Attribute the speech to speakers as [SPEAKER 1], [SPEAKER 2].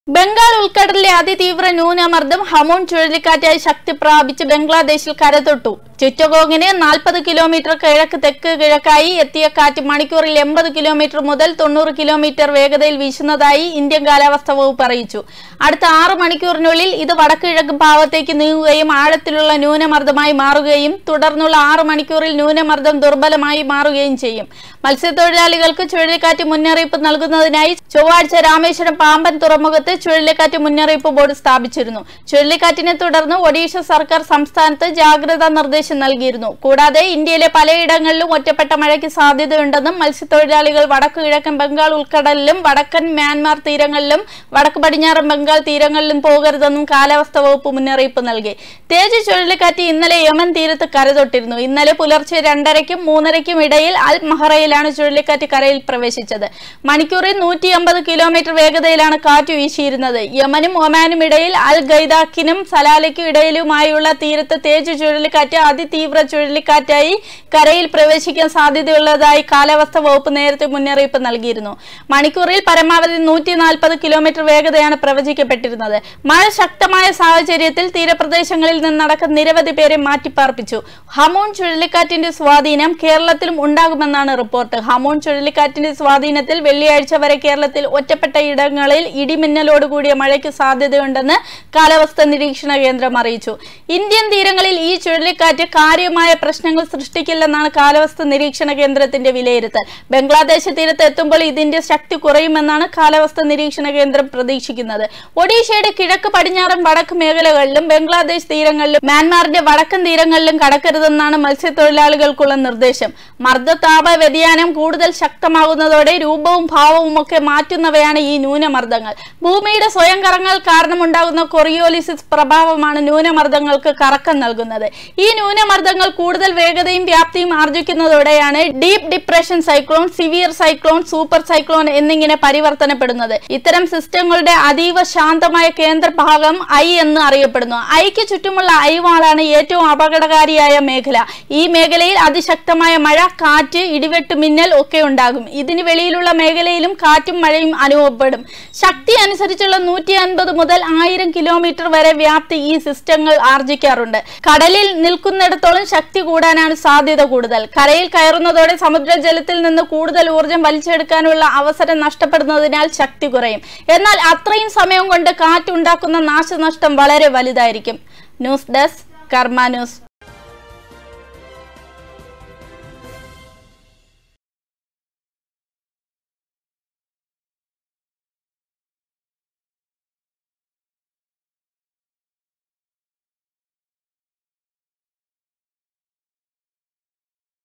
[SPEAKER 1] ബംഗാൾ ഉൾക്കടലിലെ അതിതീവ്ര ന്യൂനമർദ്ദം ഹമൂൺ ചുഴലിക്കാറ്റായി ശക്തി പ്രാപിച്ച് ബംഗ്ലാദേശിൽ കരതൊട്ടു. ചിറ്റഗോങ്ങിന് 40 കിലോമീറ്റർ കിഴക്ക് തെക്ക് കിഴക്കായി എത്തിയ കാറ്റ് മണിക്കൂറിൽ 80 കിലോമീറ്റർ മുതൽ 90 കിലോമീറ്റർ വേഗതയിൽ വീശുന്നതായി ഇന്ത്യൻ കാലാവസ്ഥാ വകുപ്പ് അറിയിച്ചു. അടുത്ത 6 മണിക്കൂറിനുള്ളിൽ ഇത് വടക്ക് കിഴക്ക് ഭാഗത്തേക്ക് നീങ്ങുകയും ആഴത്തിലുള്ള ന്യൂനമർദ്ദമായി മാറുകയും തുടർന്നുള്ള 6 മണിക്കൂറിൽ ന്യൂനമർദ്ദം ദുർബലമായി മാറുകയും ചെയ്യും. മത്സ്യത്തൊഴിലാളികൾക്ക് ചുഴലിക്കാറ്റ് മുന്നറിയിപ്പ് നൽകുന്നതിനായി ചൊവ്വാഴ്ച രാമേശ്വരം പാമ്പൻ തുറമുഖത്ത് ചുഴലിക്കാറ്റ് മുന്നറിയിപ്പ് ബോർഡ് സ്ഥാപിച്ചിരുന്നു. ചുഴലിക്കാറ്റിനെ തുടർന്ന് ഒഡീഷ സർക്കാർ സംസ്ഥാനത്ത് ജാഗ്രതാ നിർദ്ദേശം നൽകിയിരുന്നു. കൂടാതെ ഇന്ത്യയിലെ പലയിടങ്ങളിലും ഒറ്റപ്പെട്ട മഴയ്ക്ക് സാധ്യതയുണ്ടെന്നും മത്സ്യത്തൊഴിലാളികൾ വടക്കു കിഴക്കൻ ബംഗാൾ ഉൾക്കടലിലും വടക്കൻ മ്യാൻമാർ തീരങ്ങളിലും വടക്ക് പടിഞ്ഞാറൻ ബംഗാൾ തീരങ്ങളിലും പോകരുതെന്നും കാലാവസ്ഥാ വകുപ്പ് മുന്നറിയിപ്പ് നൽകി. തേജ് ചുഴലിക്കാറ്റ് ഇന്നലെ യമൻ തീരത്ത് കരതൊട്ടിരുന്നു. ഇന്നലെ പുലർച്ചെ 2:30ക്കും 3:30ക്കും ഇടയിൽ അൽ മഹറയിലാണ് ചുഴലിക്കാറ്റ് കരയിൽ പ്രവേശിച്ചത്. മണിക്കൂറിൽ 150 കിലോമീറ്റർ വേഗതയിലാണ് കാറ്റ് വീശിയിരുന്നത്. യമനും ഒമാനും ഇടയിൽ അൽ ഗൈദാക്കിനും സലാലയ്ക്കും ഇടയിലുമായുള്ള തീരത്ത് തേജ് ചുഴലിക്കാറ്റ് അതിതീവ്ര ചുഴലിക്കാറ്റായി കരയിൽ പ്രവേശിക്കാൻ സാധ്യതയുള്ളതായി കാലാവസ്ഥാ വകുപ്പ് നേരത്തെ മുന്നറിയിപ്പ് നൽകിയിരുന്നു. മണിക്കൂറിൽ പരമാവധി 140 കിലോമീറ്റർ വേഗതയാണ് പ്രവചിക്കപ്പെട്ടിരുന്നത്. മഴ ശക്തമായ സാഹചര്യത്തിൽ തീരപ്രദേശങ്ങളിൽ നിന്നടക്കം നിരവധി പേരെ മാറ്റിപ്പാർപ്പിച്ചു. ഹമൂൺ ചുഴലിക്കാറ്റിന്റെ സ്വാധീനം കേരളത്തിലും ഉണ്ടാകുമെന്നാണ് റിപ്പോർട്ട്. ഹമൂൺ ചുഴലിക്കാറ്റിന്റെ സ്വാധീനത്തിൽ വെള്ളിയാഴ്ച വരെ കേരളത്തിൽ ഒറ്റപ്പെട്ട ഇടങ്ങളിൽ ഇടിമിന്നലോടുകൂടിയ മഴയ്ക്ക് സാധ്യതയുണ്ടെന്ന് കാലാവസ്ഥാ നിരീക്ഷണ കേന്ദ്രം അറിയിച്ചു. ഇന്ത്യൻ തീരങ്ങളിൽ ഈ ചുഴലിക്കാറ്റ് കാര്യമായ പ്രശ്നങ്ങൾ സൃഷ്ടിക്കില്ലെന്നാണ് കാലാവസ്ഥാ നിരീക്ഷണ കേന്ദ്രത്തിന്റെ വിലയിരുത്തൽ. ബംഗ്ലാദേശ് തീരത്ത് എത്തുമ്പോൾ ഇതിന്റെ ശക്തി കുറയുമെന്നാണ് കാലാവസ്ഥാ നിരീക്ഷണ കേന്ദ്രം പ്രതീക്ഷിക്കുന്നത്. ഒഡീഷയുടെ കിഴക്ക് പടിഞ്ഞാറൻ വടക്ക് മേഖലകളിലും ബംഗ്ലാദേശ് തീരങ്ങളിലും മ്യാൻമാറിന്റെ വടക്കൻ തീരങ്ങളിലും കടക്കരുതെന്നാണ് മത്സ്യത്തൊഴിലാളികൾക്കുള്ള നിർദ്ദേശം. മർദ്ദതാപ വ്യതിയാനം കൂടുതൽ ശക്തമാകുന്നതോടെ രൂപവും ഭാവവും ഒക്കെ മാറ്റുന്നവയാണ് ഈ ന്യൂനമർദ്ദങ്ങൾ. ഭൂമിയുടെ സ്വയം കറങ്ങൽ കാരണമുണ്ടാകുന്ന കൊറിയോലിസിസ് പ്രഭാവമാണ് ന്യൂനമർദ്ദങ്ങൾക്ക് കറക്കം നൽകുന്നത്. ഈ ന്യൂനമർദ്ദങ്ങൾ കൂടുതൽ വേഗതയും വ്യാപ്തിയും ആർജിക്കുന്നതോടെയാണ് deep depression cyclone, severe cyclone, super cyclone എന്നിങ്ങനെ പരിവർത്തനപ്പെടുന്നത്. ഇത്തരം സിസ്റ്റങ്ങളുടെ അതീവ ശാന്തമായ കേന്ദ്രഭാഗം ഐ എന്ന് അറിയപ്പെടുന്നു. ഐക്ക് ചുറ്റുമുള്ള ഐവാളാണ് ഏറ്റവും അപകടകാരിയായ മേഖല. ഈ മേഖലയിൽ അതിശക്തമായ മഴ, കാറ്റ്, ഇടിവെട്ട്, മിന്നൽ ഒക്കെ ഉണ്ടാകും. ഇതിന് വെളിയിലുള്ള മേഖലയിലും കാറ്റും മഴയും അനുഭവപ്പെടും. ശക്തി അനുസരിച്ചുള്ള 150 മുതൽ 1000 കിലോമീറ്റർ വരെ വ്യാപ്തി ഈ സിസ്റ്റങ്ങൾ ആർജിക്കാറുണ്ട്. കടലിൽ നിൽക്കുന്നിടത്തോളം ശക്തി കൂടാനാണ് സാധ്യത കൂടുതൽ. കരയിൽ കയറുന്നതോടെ സമുദ്രജലത്തിൽ നിന്ന് കൂടുതൽ ഊർജം വലിച്ചെടുക്കാനുള്ള അവസരം നഷ്ടപ്പെടുന്നതിനാൽ ശക്തി കുറയും. എന്നാൽ അത്രയും സമയം കൊണ്ട് കാറ്റുണ്ടാക്കുന്ന നാശനഷ്ടം വളരെ വലുതായിരിക്കും. News desk Karma news.